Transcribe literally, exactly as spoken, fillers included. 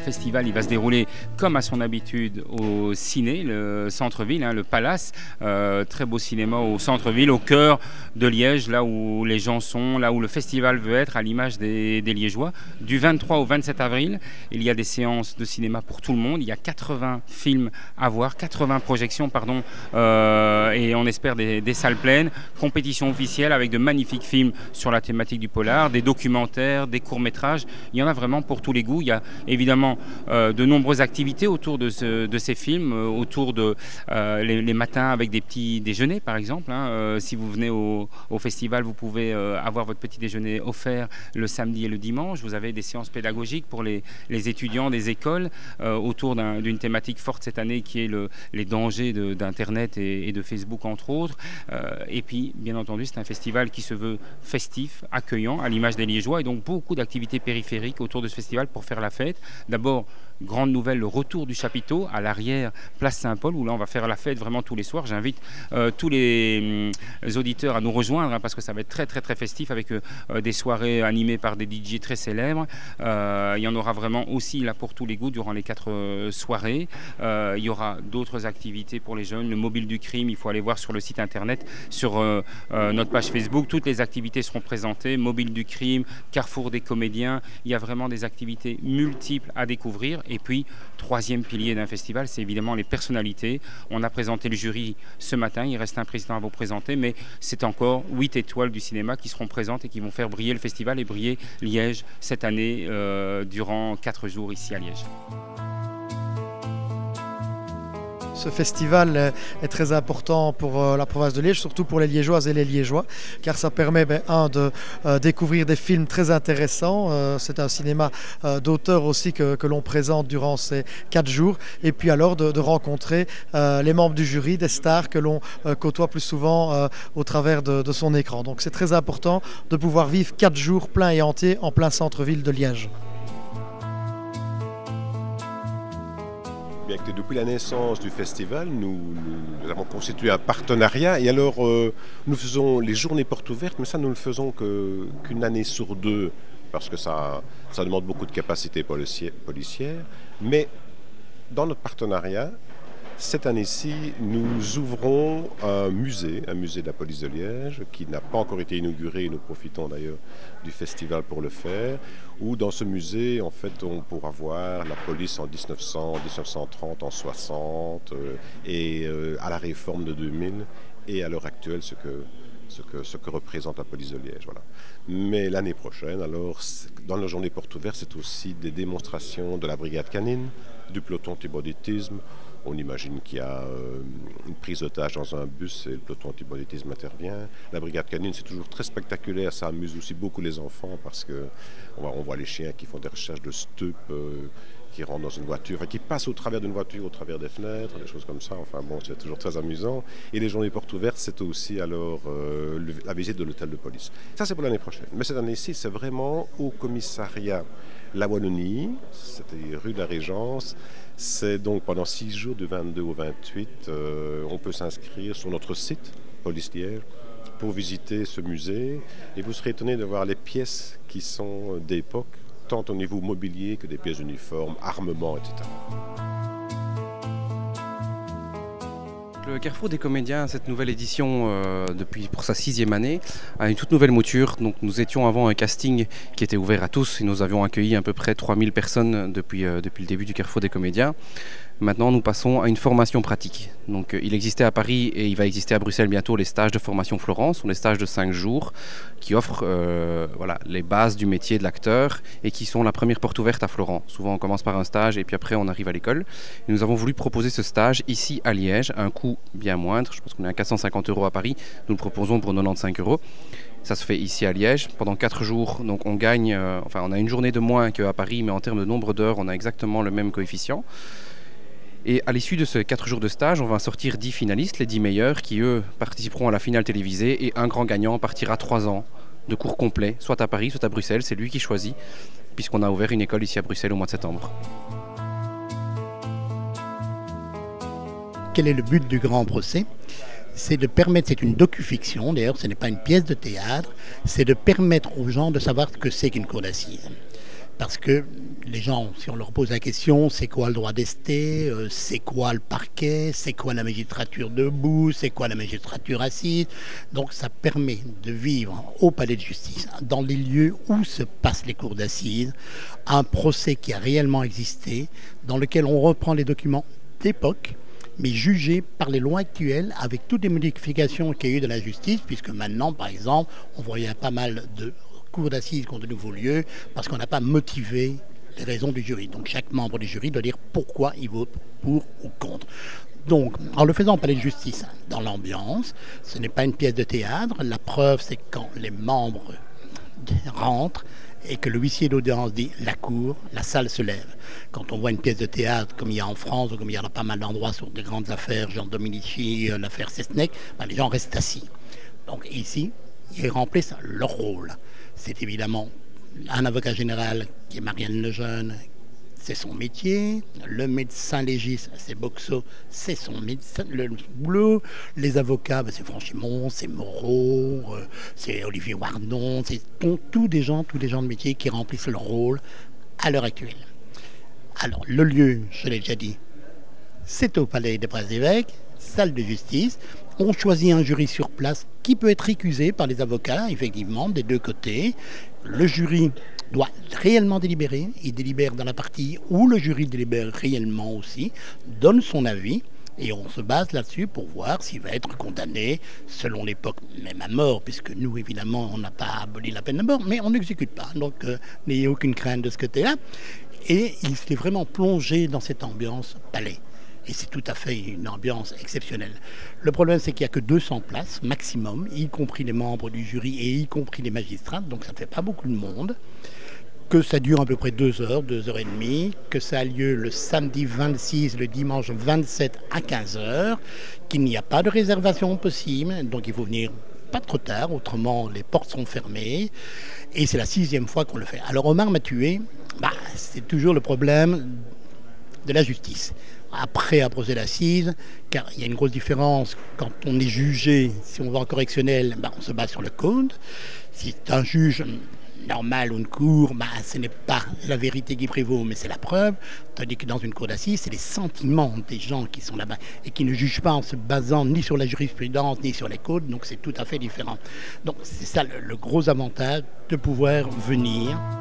festival il va se dérouler comme à son habitude au ciné, le centre-ville, hein, le Palace, euh, très beau cinéma au centre-ville, au cœur de Liège, là où les gens sont, là où le festival veut être, à l'image des, des Liégeois. Du vingt-trois au vingt-sept avril, il y a des séances de cinéma pour tout le monde, il y a quatre-vingts films à voir, quatre-vingts projections, pardon, euh, et on espère des, des salles pleines, compétition officielle avec de magnifiques films sur la thématique du polar, des documentaires, des courts-métrages, il y en a vraiment pour tous les goûts. Il y a évidemment euh, de nombreuses activités autour de, ce, de ces films, euh, autour de euh, les, les matins avec des petits déjeuners par exemple, hein. Euh, si vous venez au, au festival, vous pouvez euh, avoir votre petit déjeuner offert le samedi et le dimanche. Vous avez des séances pédagogiques pour les, les étudiants des écoles euh, autour d'un, d'une thématique forte cette année qui est le, les dangers de, d'Internet et, et de Facebook entre autres. Euh, et puis bien entendu c'est un festival qui se veut festif, accueillant à l'image des Liégeois, et donc beaucoup d'activités périphériques autour de ce festival pour faire la fête. D'abord, grande nouvelle, le retour du chapiteau à l'arrière, place Saint-Paul, où là on va faire la fête vraiment tous les soirs. J'invite euh, tous les euh, auditeurs à nous rejoindre, hein, parce que ça va être très très très festif avec euh, des soirées animées par des D J très célèbres. Euh, il y en aura vraiment aussi là pour tous les goûts durant les quatre euh, soirées. Euh, il y aura d'autres activités pour les jeunes, le mobile du crime, il faut aller voir sur le site internet, sur euh, euh, notre page Facebook, toutes les activités seront présentées, mobile du crime, carrefour des comédiens, il y a vraiment des activités multiples à découvrir. Et puis, troisième pilier d'un festival, c'est évidemment les personnalités. On a présenté le jury ce matin, il reste un président à vous présenter, mais c'est encore huit étoiles du cinéma qui seront présentes et qui vont faire briller le festival et briller Liège cette année euh, durant quatre jours ici à Liège. Ce festival est très important pour la province de Liège, surtout pour les Liégeoises et les Liégeois, car ça permet, ben, un, de euh, découvrir des films très intéressants. Euh, c'est un cinéma euh, d'auteur aussi que, que l'on présente durant ces quatre jours, et puis alors de, de rencontrer euh, les membres du jury, des stars que l'on euh, côtoie plus souvent euh, au travers de, de son écran. Donc c'est très important de pouvoir vivre quatre jours pleins et entiers en plein centre-ville de Liège. Bien que depuis la naissance du festival, nous, nous avons constitué un partenariat et alors euh, nous faisons les journées portes ouvertes, mais ça nous ne le faisons que, qu'une année sur deux parce que ça, ça demande beaucoup de capacité policière. Mais dans notre partenariat, cette année-ci, nous ouvrons un musée, un musée de la police de Liège, qui n'a pas encore été inauguré, et nous profitons d'ailleurs du festival pour le faire, où dans ce musée, en fait, on pourra voir la police en dix-neuf cents, dix-neuf cent trente, en soixante, euh, et euh, à la réforme de deux mille, et à l'heure actuelle, ce que, ce que, ce que représente la police de Liège. Voilà. Mais l'année prochaine, alors, dans la journée porte ouverte, c'est aussi des démonstrations de la brigade canine, du peloton antibanditisme. On imagine qu'il y a euh, une prise d'otage dans un bus et le peloton antibanditisme intervient. La brigade canine, c'est toujours très spectaculaire, ça amuse aussi beaucoup les enfants parce que on voit, on voit les chiens qui font des recherches de stupes, euh, qui rentrent dans une voiture, enfin, qui passent au travers d'une voiture, au travers des fenêtres, des choses comme ça. Enfin bon, c'est toujours très amusant. Et les journées portes ouvertes, c'est aussi alors euh, le, la visite de l'hôtel de police. Ça, c'est pour l'année prochaine. Mais cette année-ci, c'est vraiment au commissariat La Wallonie, c'était rue de la Régence. C'est donc pendant six jours, du vingt-deux au vingt-huit, euh, on peut s'inscrire sur notre site, Police Liège, pour visiter ce musée. Et vous serez étonné de voir les pièces qui sont d'époque, tant au niveau mobilier que des pièces d'uniforme, armement, et cetera. Le Carrefour des comédiens, cette nouvelle édition euh, depuis pour sa sixième année, a une toute nouvelle mouture. Donc, nous étions avant un casting qui était ouvert à tous et nous avions accueilli à peu près trois mille personnes depuis, euh, depuis le début du Carrefour des comédiens. Maintenant, nous passons à une formation pratique. Donc, euh, il existait à Paris et il va exister à Bruxelles bientôt les stages de formation Florence, sont des stages de cinq jours qui offrent euh, voilà, les bases du métier de l'acteur et qui sont la première porte ouverte à Florent. Souvent, on commence par un stage et puis après, on arrive à l'école. Et nous avons voulu proposer ce stage ici à Liège, à un coût bien moindre. Je pense qu'on est à quatre cent cinquante euros à Paris. Nous le proposons pour quatre-vingt-quinze euros. Ça se fait ici à Liège pendant quatre jours. Donc, on gagne, euh, enfin, on a une journée de moins qu'à Paris, mais en termes de nombre d'heures, on a exactement le même coefficient. Et à l'issue de ces quatre jours de stage, on va sortir dix finalistes, les dix meilleurs, qui eux participeront à la finale télévisée. Et un grand gagnant partira trois ans de cours complets, soit à Paris, soit à Bruxelles. C'est lui qui choisit, puisqu'on a ouvert une école ici à Bruxelles au mois de septembre. Quel est le but du grand procès? C'est de permettre, c'est une docu-fiction, d'ailleurs ce n'est pas une pièce de théâtre, c'est de permettre aux gens de savoir ce que c'est qu'une cour d'assises. Parce que les gens, si on leur pose la question, c'est quoi le droit d'ester, euh, c'est quoi le parquet, c'est quoi la magistrature debout, c'est quoi la magistrature assise. Donc ça permet de vivre au palais de justice, dans les lieux où se passent les cours d'assises, un procès qui a réellement existé, dans lequel on reprend les documents d'époque, mais jugés par les lois actuelles avec toutes les modifications qu'il y a eu de la justice, puisque maintenant, par exemple, on voyait pas mal de cours d'assises contre de nouveaux lieux parce qu'on n'a pas motivé les raisons du jury. Donc chaque membre du jury doit dire pourquoi il vote pour ou contre. Donc, en le faisant au palais de justice, dans l'ambiance, ce n'est pas une pièce de théâtre. La preuve, c'est quand les membres rentrent et que le huissier d'audience dit « la cour », la salle se lève. Quand on voit une pièce de théâtre, comme il y a en France, ou comme il y en a pas mal d'endroits sur des grandes affaires, genre Dominici, l'affaire Cessnec, ben, les gens restent assis. Donc ici, ils remplissent leur rôle. C'est évidemment un avocat général qui est Marianne Lejeune, c'est son métier. Le médecin légiste, c'est Boxo, c'est son médecin, le boulot. Les avocats, ben c'est Franchimont, c'est Moreau, euh, c'est Olivier Wardon, c'est tous des gens, tous des gens de métier qui remplissent leur rôle à l'heure actuelle. Alors, le lieu, je l'ai déjà dit, c'est au Palais des Princes-Évêques, salle de justice. On choisit un jury sur place qui peut être récusé par les avocats, effectivement, des deux côtés. Le jury doit réellement délibérer. Il délibère dans la partie où le jury délibère réellement aussi, donne son avis, et on se base là-dessus pour voir s'il va être condamné, selon l'époque, même à mort, puisque nous, évidemment, on n'a pas aboli la peine de mort, mais on n'exécute pas. Donc, euh, n'ayez aucune crainte de ce côté-là. Et il s'est vraiment plongé dans cette ambiance palais. Et c'est tout à fait une ambiance exceptionnelle. Le problème, c'est qu'il n'y a que deux cents places maximum, y compris les membres du jury et y compris les magistrats, donc ça ne fait pas beaucoup de monde. Que ça dure à peu près deux heures, deux heures et demie, que ça a lieu le samedi vingt-six, le dimanche vingt-sept à quinze heures, qu'il n'y a pas de réservation possible, donc il faut venir pas trop tard, autrement les portes sont fermées, et c'est la sixième fois qu'on le fait. Alors Omar m'a tué, bah, c'est toujours le problème de la justice. Après un procès d'assises, car il y a une grosse différence quand on est jugé, si on va en correctionnel, bah, on se base sur le code. Si c'est un juge normal ou une cour, bah, ce n'est pas la vérité qui prévaut, mais c'est la preuve. Tandis que dans une cour d'assises, c'est les sentiments des gens qui sont là-bas et qui ne jugent pas en se basant ni sur la jurisprudence ni sur les codes, donc c'est tout à fait différent. Donc c'est ça le, le gros avantage de pouvoir venir.